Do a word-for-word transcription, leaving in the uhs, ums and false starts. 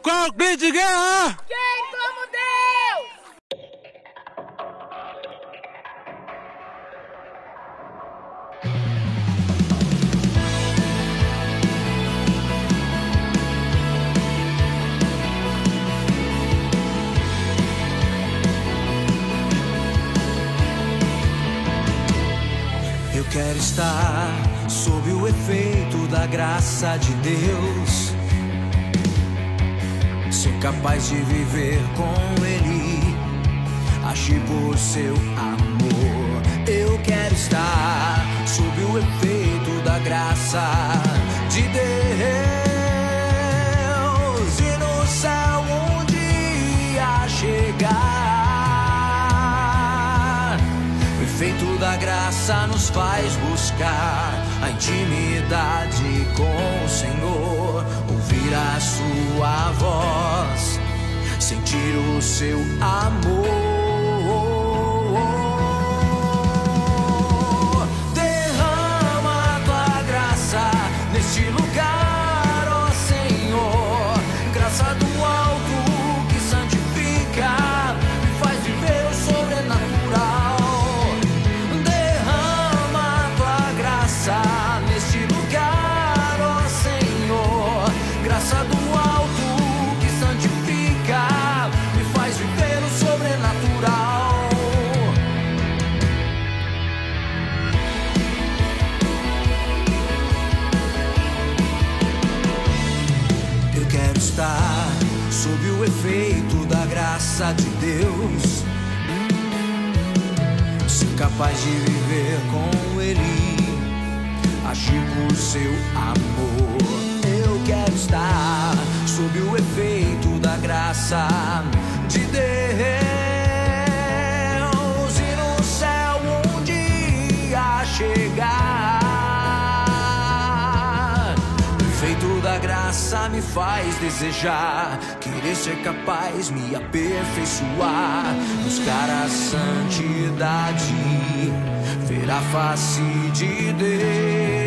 Qual o grito de guerra? Quem como Deus? Eu quero estar sob o efeito da graça de Deus, ser capaz de viver com Ele, agir por seu amor. Eu quero estar sob o efeito da graça de Deus, e no céu um dia chegar. O efeito da graça nos faz buscar a intimidade com o Senhor, ouvir a sua voz, sentir o seu amor. Derrama a tua graça neste lugar, ó Senhor, graça do alto que santifica, me faz viver o sobrenatural. Derrama a tua graça neste lugar, ó Senhor, graça do alto que santifica, me faz viver o sobrenatural. Eu quero estar sob o efeito da graça de Deus, ser capaz de viver com Ele, agir por seu amor. Eu quero estar sob o efeito da graça de Deus, e no céu um dia chegar. O efeito da graça me faz desejar, querer ser capaz, me aperfeiçoar, buscar a santidade, ver a face de Deus.